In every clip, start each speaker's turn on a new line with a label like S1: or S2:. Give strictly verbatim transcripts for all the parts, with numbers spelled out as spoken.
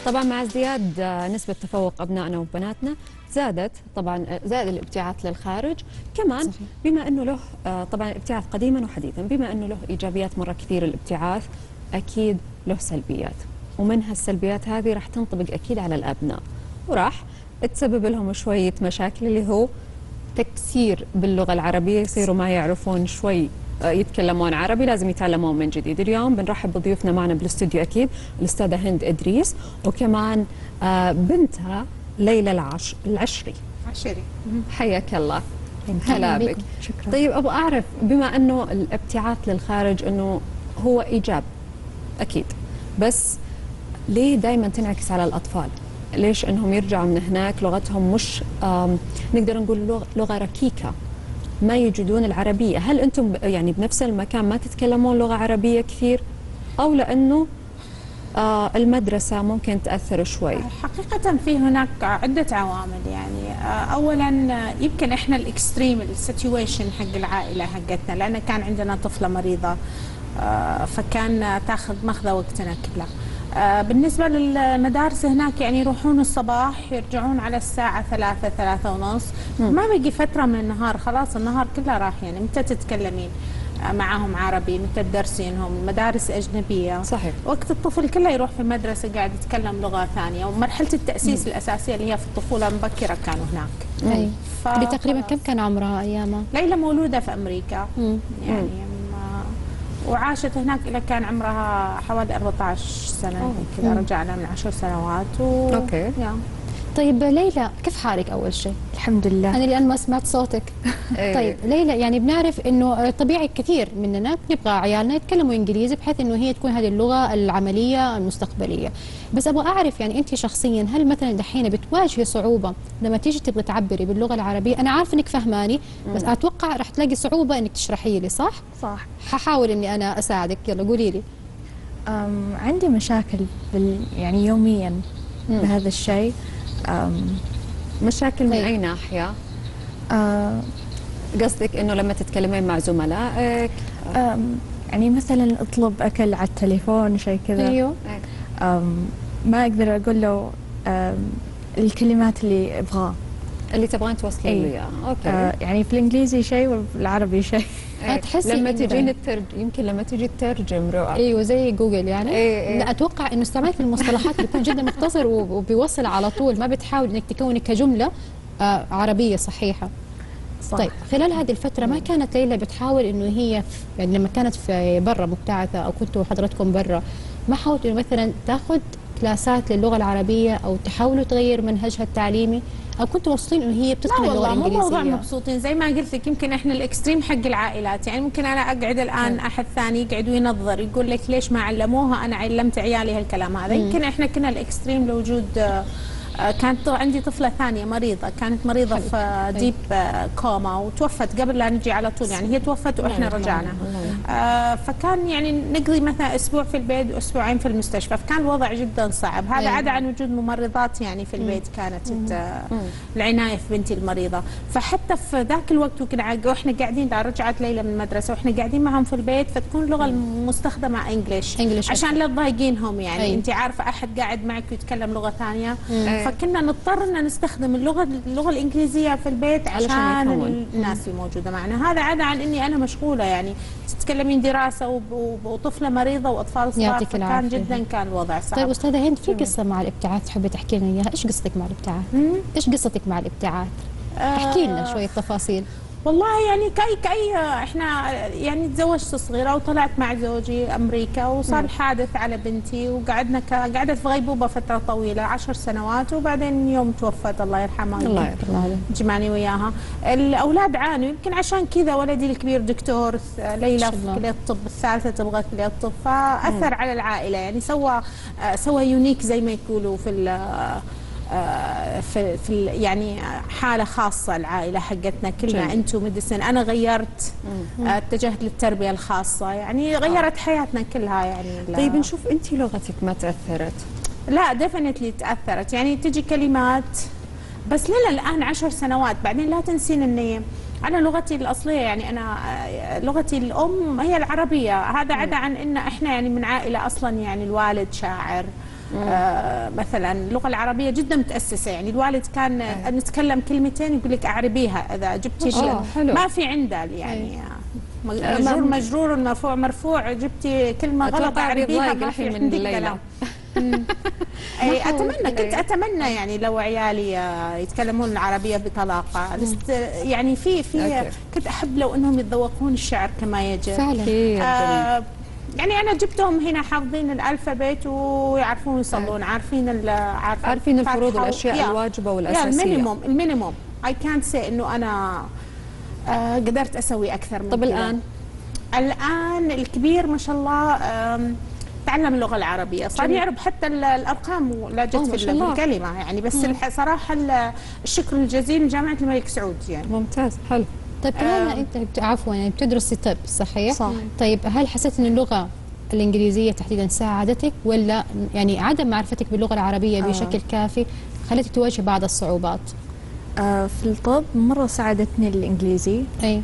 S1: طبعا مع ازدياد نسبة تفوق أبنائنا وبناتنا زادت طبعا زاد الابتعاث للخارج كمان. صحيح. بما أنه له طبعا الابتعاث قديما وحديثا، بما أنه له إيجابيات مرة كثير الابتعاث، أكيد له سلبيات، ومنها السلبيات هذه راح تنطبق أكيد على الأبناء وراح تسبب لهم شوية مشاكل، اللي هو تكسير باللغة العربية، يصيروا ما يعرفون شوي يتكلمون عربي، لازم يتعلمون من جديد. اليوم بنرحب بضيوفنا معنا بالاستوديو أكيد الأستاذة هند إدريس، وكمان بنتها ليلى العش... العشري
S2: عشري.
S1: حياك الله. هلا بك.
S3: شكرا.
S1: طيب أبغى أعرف، بما أنه الابتعاث للخارج أنه هو إيجاب أكيد، بس ليه دائما تنعكس على الأطفال؟ ليش أنهم يرجعوا من هناك لغتهم مش نقدر نقول لغة, لغة ركيكة، ما يجدون العربية؟ هل أنتم يعني بنفس المكان ما تتكلمون لغة عربية كثير، أو لأنه آه المدرسة ممكن تأثر شوي؟
S2: حقيقة في هناك عدة عوامل. يعني آه أولا يمكن إحنا الإكستريم السيتويشن حق العائلة حقتنا، لأن كان عندنا طفلة مريضة آه فكان تاخذ ماخذة وقتنا كله. آه بالنسبة للمدارس هناك يعني يروحون الصباح يرجعون على الساعة ثلاثة ثلاثة ونص، ما بقي فترة من النهار، خلاص النهار كله راح. يعني متى تتكلمين معهم عربي، متى تدرسينهم؟ المدارس أجنبية.
S1: صحيح.
S2: وقت الطفل كله يروح في مدرسة قاعد يتكلم لغة ثانية، ومرحلة التأسيس مم. الأساسية اللي هي في الطفولة المبكرة كانوا هناك.
S3: أي. ف... اللي تقريبا كم كان عمرها أيامها؟
S2: ليلى مولودة في أمريكا. مم. يعني مم. وعاشت هناك إلى كان عمرها حوالي أربعة عشر سنة كذا، رجعنا من عشر سنوات و...
S1: أوكي.
S2: يعني.
S3: طيب ليلى، كيف حالك أول شيء؟
S4: الحمد لله.
S3: أنا الآن ما سمعت صوتك. طيب ليلى، يعني بنعرف إنه طبيعي كثير مننا نبغى عيالنا يتكلموا إنجليزي بحيث إنه هي تكون هذه اللغة العملية المستقبلية، بس أبغى أعرف يعني أنت شخصيا هل مثلا دحين بتواجهي صعوبة لما تيجي تبغي تعبري باللغة العربية؟ أنا عارفة إنك فهماني، بس أتوقع راح تلاقي صعوبة إنك تشرحي لي، صح؟
S4: صح.
S3: ححاول إني أنا أساعدك، يلا قولي لي.
S4: عندي مشاكل بال يعني يوميا مم. بهذا الشيء.
S1: مشاكل من أي ناحية؟
S4: آه
S1: قصدك إنه لما تتكلمين مع زملائك؟
S4: يعني مثلا أطلب أكل على التليفون شيء كذا.
S3: أيوه.
S4: ما أقدر أقول له الكلمات اللي أبغاه،
S1: اللي تبغين توصلين له اياه. اوكي.
S4: آه يعني في الانجليزي شيء وبالعربي شيء.
S1: تحسي لما تجين الترجم، يمكن لما تجي تترجم رؤى.
S3: ايوه زي جوجل يعني.
S1: أي أي.
S3: لا اتوقع انه استعمالك المصطلحات بيكون جدا مختصر وبيوصل على طول، ما بتحاول انك تكوني كجمله آه عربيه صحيحه. صح. طيب خلال هذه الفتره ما كانت ليلى بتحاول انه هي يعني لما كانت في برا مبتعثه او كنتوا حضرتكم برا، ما حاولتوا مثلا تاخذ كلاسات للغه العربيه او تحاولوا تغير منهجها التعليمي، او كنتوا مبسوطين انه هي بتتقن اللغه الانجليزيه؟
S2: لا والله مو موضوع مبسوطين، زي ما قلت لك يمكن احنا الاكستريم حق العائلات. يعني ممكن انا اقعد الان احد ثاني يقعد وينظر يقول لك ليش ما علموها، انا علمت عيالي هالكلام هذا. يمكن احنا كنا الاكستريم لوجود كانت عندي طفله ثانيه مريضه، كانت مريضه في ديب كوما وتوفت قبل لا نجي على طول. يعني هي توفت واحنا رجعنا. آه فكان يعني نقضي مثلا اسبوع في البيت واسبوعين في المستشفى، فكان الوضع جدا صعب. هذا عدا عن وجود ممرضات يعني في البيت كانت العنايه في بنتي المريضه. فحتى في ذاك الوقت وكنا واحنا قاعدين رجعت ليلى من المدرسه واحنا قاعدين معهم في البيت، فتكون اللغه المستخدمه انجلش عشان لا تضايقينهم. يعني انت عارفه احد قاعد معك ويتكلم لغه ثانيه، فكنا نضطر ان نستخدم اللغه اللغه الانجليزيه في البيت عشان الناس الموجوده معنا. هذا عدا عن اني انا مشغوله، يعني تتكلمين دراسه وطفله مريضه واطفال صغار، فكان جدا كان الوضع صعب.
S3: طيب استاذه هند، في قصه مع الابتعاث تحبي تحكي لنا اياها؟ ايش قصتك مع الابتعاث؟ ايش قصتك مع الابتعاث؟ احكي لنا شويه تفاصيل.
S2: والله يعني كاي كاي احنا يعني تزوجت صغيره وطلعت مع زوجي امريكا، وصار حادث على بنتي وقعدنا قعدت في غيبوبه فتره طويله عشر سنوات، وبعدين يوم توفت الله يرحمها.
S1: الله يرحمها.
S2: جمعني وياها. الاولاد عانوا، يمكن عشان كذا ولدي الكبير دكتور، ليلى في كليه الطب، الثالثه تبغى كليه الطب، فاثر مم. على العائله. يعني سوى سوى يونيك زي ما يقولوا في في في يعني حاله خاصه العائله حقتنا كلنا. انتم مدرسين، انا غيرت اتجهت للتربيه الخاصه، يعني غيرت حياتنا كلها. يعني
S1: طيب نشوف انت لغتك ما تاثرت؟
S2: لا ديفنتلي تاثرت، يعني تجي كلمات بس لنا الان عشر سنوات. بعدين لا تنسين اني انا لغتي الاصليه يعني انا لغتي الام هي العربيه. هذا عدا عن ان احنا يعني من عائله اصلا يعني الوالد شاعر آه مثلا اللغه العربيه جدا متاسسه، يعني الوالد كان آه. نتكلم كلمتين يقول لك اعربيها اذا جبتي
S1: آه حلو.
S2: ما في عنده يعني آه. مجرور مجرور مرفوع مرفوع جبتي كلمه غلط اعربيها ما في عندك كلام. أي اتمنى كنت اتمنى يعني لو عيالي يتكلمون العربيه بطلاقه، يعني في في كنت احب لو انهم يتذوقون الشعر كما يجب
S3: فعلا.
S2: آه يعني انا جبتهم هنا حافظين الالفابيت ويعرفون يصلون، عارفين
S1: عارفين الفروض والاشياء الواجبه والاساسيه.
S2: المينيموم المينيموم اي كانت سي انه انا آه قدرت اسوي اكثر من
S1: طب
S2: كده.
S1: الان
S2: الان الكبير ما شاء الله تعلم اللغه العربيه، صار يعرف حتى الارقام ولا جت في الكلمه يعني. بس صراحه الشكر الجزيل لجامعه الملك سعود يعني.
S1: ممتاز حلو.
S3: طيب كمان آه انت عفوا يعني بتدرسي طب صحيح؟
S4: صح.
S3: طيب هل حسيت ان اللغه الانجليزيه تحديدا ساعدتك ولا يعني عدم معرفتك باللغه العربيه آه. بشكل كافي خلتك تواجه بعض الصعوبات؟
S4: آه في الطب مره ساعدتني الانجليزي.
S3: اي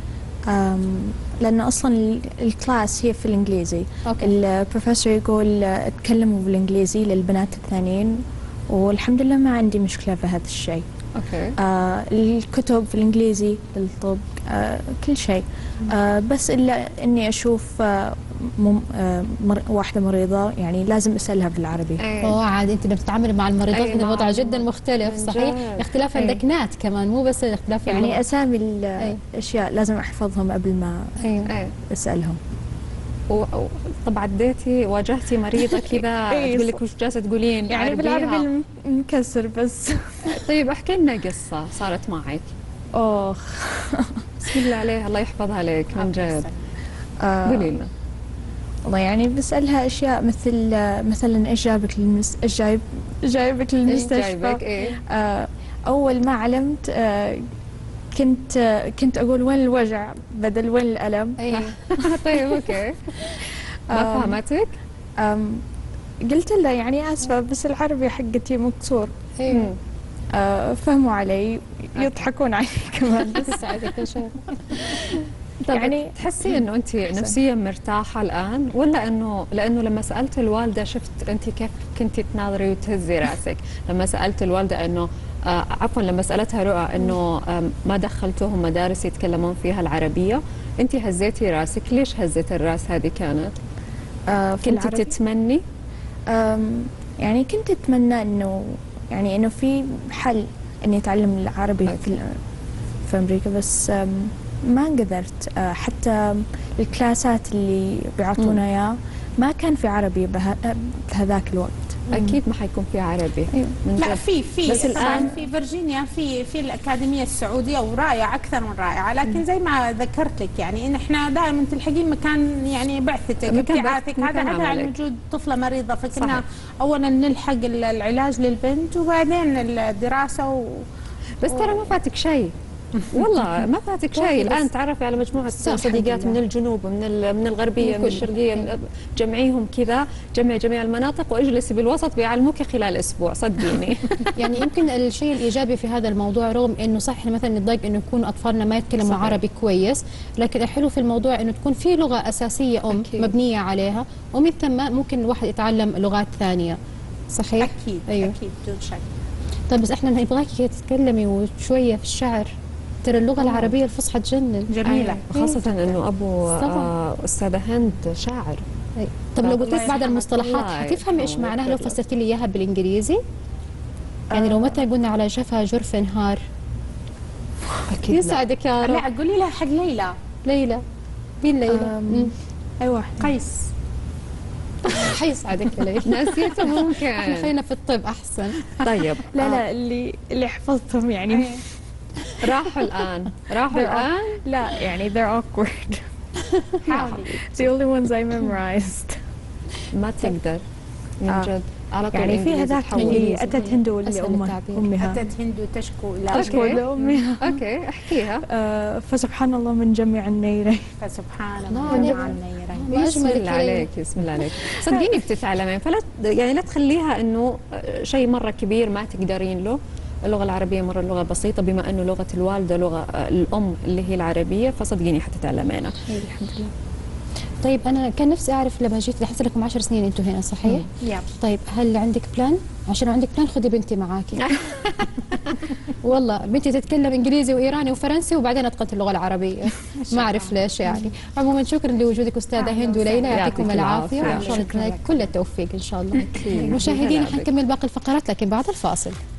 S4: لأنه أصلا الكلاس هي في الإنجليزي. أوكي. البروفيسور يقول اتكلموا بالإنجليزي للبنات الثانيين، والحمد لله ما عندي مشكلة في هذا الشيء.
S1: أوكي.
S4: آه الكتب في الإنجليزي للطب آه كل شيء. آه بس إلا إني أشوف آه مم آه مر واحدة مريضة يعني لازم أسألها بالعربي.
S3: أوه عاد أنت لما تتعامل مع المريضات هنا الوضع جدا مختلف صحيح؟ اختلاف اللكنات كمان مو بس اختلاف
S4: يعني اللغة. أسامي الأشياء لازم أحفظهم قبل ما أيه. أسألهم.
S1: طب عديتي واجهتي مريضة كذا تقول لك وش جالسة تقولين
S4: يعني بالعربي المكسر بس.
S1: طيب احكي لنا قصة صارت معك.
S4: أوه
S1: بسم الله عليها الله يحفظها لك من جد. قولي لنا.
S4: والله يعني بسألها أشياء مثل مثلا إيش جابك للمس إيش جايب جايبك للمستشفى.
S1: جايبك إيه؟
S4: آه أول ما علمت آه كنت آه كنت أقول وين الوجع بدل وين الألم.
S1: أيه. طيب أوكي. ما فهمتك؟
S4: قلت لها يعني آسفة بس العربي حقتي مكسور.
S1: إيه.
S4: آه فهموا علي يضحكون علي كمان.
S1: بس ساعدك إن شاء الله. يعني تحسي انه انت نفسيا مرتاحه الان ولا انه لانه لما سالت الوالده شفت انت كيف كنتي تناظري وتهزي راسك لما سالت الوالده انه آه عفوا لما سالتها رؤى انه آه ما دخلتوهم مدارس يتكلمون فيها العربيه انت هزيتي راسك ليش هزت الراس هذه كانت؟
S4: آه
S1: كنت تتمني؟
S4: يعني كنت اتمنى انه يعني انه في حل اني اتعلم العربي في في امريكا بس ما قدرت. حتى الكلاسات اللي بيعطونا اياه ما كان في عربي بهذاك الوقت.
S1: اكيد ما حيكون في عربي.
S2: لا في في بس الان في فيرجينيا في في الاكاديميه السعوديه ورائعه اكثر من رائعه، لكن زي ما ذكرت لك يعني ان احنا دائما تلحقين مكان يعني بعثتك ابتعاثك هذا هذا عن وجود طفله مريضه، فكنا اولا نلحق العلاج للبنت وبعدين الدراسه و...
S1: بس ترى ما فاتك شيء والله ما فاتك شيء. الان تعرفي على مجموعه صديقات من الجنوب من من الغربيه من الشرقيه، جمعيهم كذا جمعي جميع المناطق واجلسي بالوسط بيعلموك خلال اسبوع صدقيني.
S3: يعني يمكن الشيء الايجابي في هذا الموضوع رغم انه صح احنا مثلا نتضايق انه يكون اطفالنا ما يتكلموا عربي كويس، لكن الحلو في الموضوع انه تكون في لغه اساسيه ام أكيد. مبنيه عليها ومن ثم ممكن الواحد يتعلم لغات ثانيه. صحيح؟
S2: اكيد أيوه. اكيد بدون شك.
S3: طيب بس احنا نبغاكي تتكلمي وشويه في الشعر. ترى اللغة العربية الفصحى تجنن
S2: جميلة
S1: خاصة انه ابو آه استاذة هند شاعر.
S3: أي. طب لو قلت لك بعض المصطلحات حتفهمي ايش معناها لو فسرتي لي اياها بالانجليزي؟ يعني لو مثلا قلنا على جفا جرف نهار.
S1: اكيد
S3: يسعدك يا رب.
S2: لا قولي لها حق ليلى.
S3: ليلى مين ليلى؟
S2: اي واحدة قيس.
S3: حيسعدك يا ليلى.
S1: ناسيته ممكن.
S3: احنا خلينا في الطب احسن.
S1: طيب
S4: لا لا اللي اللي حفظتهم يعني
S1: راحوا الآن راحوا الآن
S4: لا يعني they're awkward.
S2: حاولي.
S4: The only ones I memorized.
S1: ما تقدر من جد على طول.
S4: يعني في هذاك اللي أتت هندو لأمها أمها
S2: أتت هندو تشكو لا
S4: تشكو لأمها.
S1: أوكي احكيها.
S4: آه فسبحان الله من جميع النيرين.
S2: فسبحان الله من جميع النيرين.
S1: بسم الله عليك بسم الله عليك. صدقيني بتتعلمين فلا يعني لا تخليها إنه شيء مرة كبير ما تقدرين له. اللغة العربية مرة لغة بسيطة بما أنه لغة الوالدة لغة الأم اللي هي العربية فصدقيني حتتعلمينها.
S4: الحمد لله.
S3: طيب انا كان نفسي اعرف لما جيت لحس لكم عشر سنين انتم هنا صحيح؟
S2: يب.
S3: طيب هل عندك بلان؟ عشان لو عندك بلان خذي بنتي معاكي. والله بنتي تتكلم انجليزي وايراني وفرنسي وبعدين اتقنت اللغه العربيه. ما اعرف ليش يعني. عموما شكرا لوجودك استاذه هند وليلى، يعطيكم العافيه وان شاء الله كل التوفيق ان شاء الله. مشاهدينا حنكمل باقي الفقرات لكن بعد الفاصل.